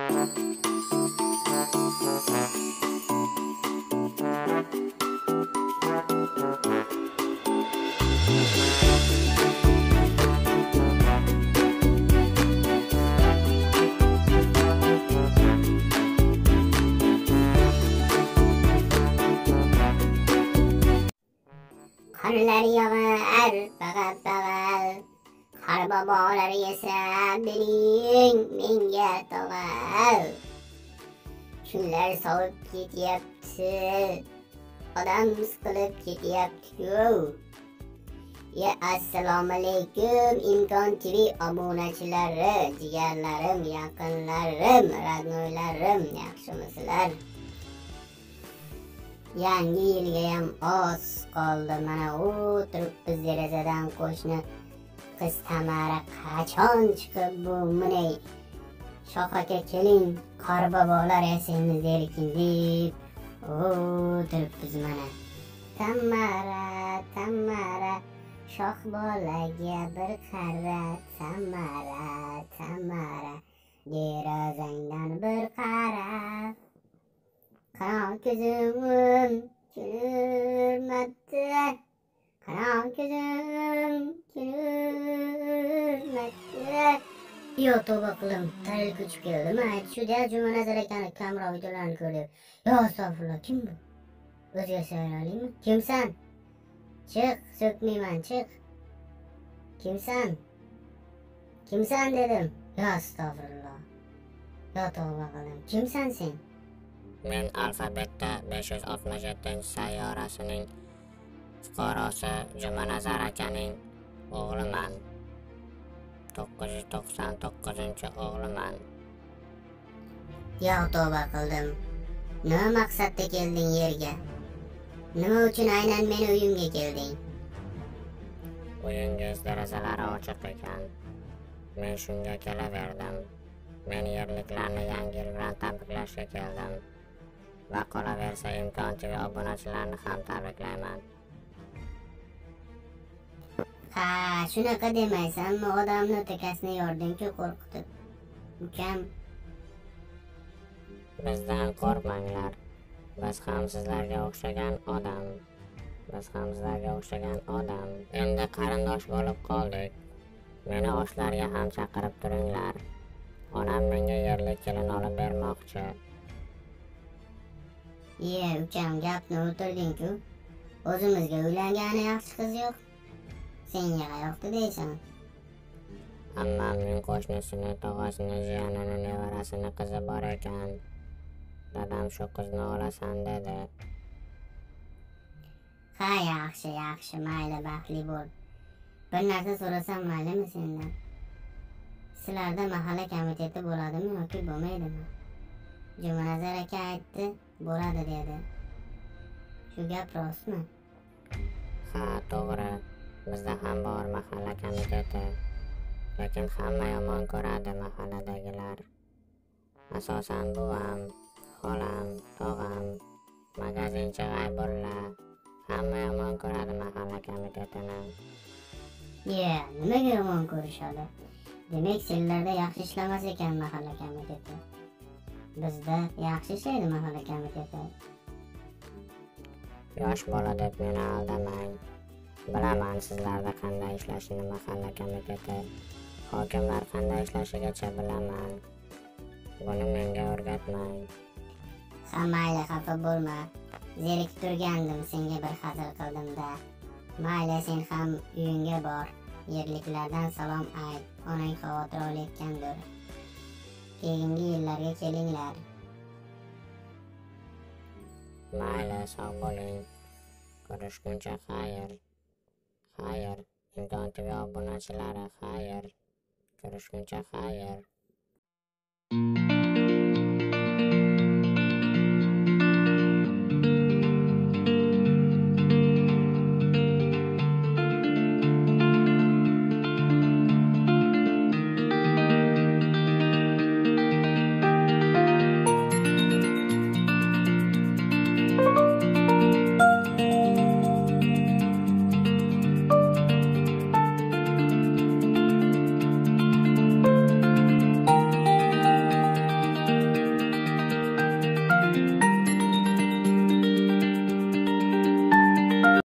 Qonlar yog'ar bag'al, qor bobolar yesa bering menga tog'al. Kunlar sovib ketyapti, odam siqilib ketyapti-ku. Assalomu alaykum Imkon TV obunachilari, jigarlarim, yaqinlarim, radnoylarim, yaxshimisizlar? Yangi yilgayam oz qoldi. Mana o'tiribmiz derazadan qo'shni qiz Tamara qachon chiqib bu munay Shoh aka keling qor bobolar yasaymiz derkin deb o'tiribmiz mana. Tamara Shoh bolaga bir qara, Tamara derazangdan bir qara. Qaron ko'zim kulurmadi, qaron ko'zim kulurmadi. Yo tavba qildim, tarilib ko'chib keldim. Shu-da Jumanazar akani kamroq videolarini ko'rib. Yo astag'firullah, kim bu? O'zga so'ralaymi? Kimsan? Chiq, so'kmayman, chiq. Kimsan dedim. Yo astag'firullah. Yo tavba qildim. Kimsan sen? Men alfabetda 567-sayyorasining fuqarosi Jumanazar akaning o'g'liman. 999-o'g'liman. Yo tavba qildim. Nima maqsadda kelding yerga? Nima uchun aynan meni uyimga kelding? Uyingiz derazalari ochiq ekan. Men shunga kelaverdim. Men yerliklarni yangi yil bilan tabriklashga keldim. Va qolaversa Imkon TV obunachilarini ham tabriklayman. Ha, shunaqa demaysanmi? Odamni o'takasini yording-ku qo'rqitib. Ukam, Bizdan qo'rqmanglar. Biz ham sizlarga o'xshagan odam. Endi qarindosh bo'lib qoldik. Meni oshlarga ham chaqirib turinglar. Onam menga yerlik kelin olib bermoqchi. ukam gapni o'tirding-ku. O'zimizga uylangani yaxshi qiz yo'q. Senga qayoqda deysan? Ammamning qo'shnisini, tog'asini, jiyanini, nevarasini qizi bor ekan. Dadam shu qizni olasan dedi. Ha, yaxshi, mayli, baxtli bo'l. Bir narsa so'rasam maylimi sendan? Sizlarda mahalla komiteti bo'ladimi yoki bo'lmaydimi? Jumanazar aka aytdi, bo'ladi dedi. Shu gap rostmi? Ha, to'g'ri. Bizda ham bor mahalla komiteti. Lekin hamma yomon ko'radi mahalladagilar. Asosan buvam, xolam, tog'am, magazinchi G'aybulla. Hamma yomon ko'radi mahalla komitetini. Nimaga yomon ko'rishadi? Demak, senlarda yaxshi ishlamas ekan mahalla komiteti. Bizda yaxshi ishlaydi mahalla komiteti. Yosh bola deb meni aldamang. Bilaman sizlarda qanday ishlashini mahalla komiteti. Hokimlar qanday ishlashigacha bilaman. Buni menga o'rgatmang. Ha, mayli, xafa bo'lma. Zerikib turgandim, senga bir hazil qildim-da. Mayli, sen ham uyingga bor. Yerliklardan salom ayt. Onang xavotir olayotgandir. Keyingi yillarga kelinglar. Mayli, sog' bo'ling. Ko'rishguncha xayr. Imkon TV obunachilari xayr. Ko'rishguncha xayr.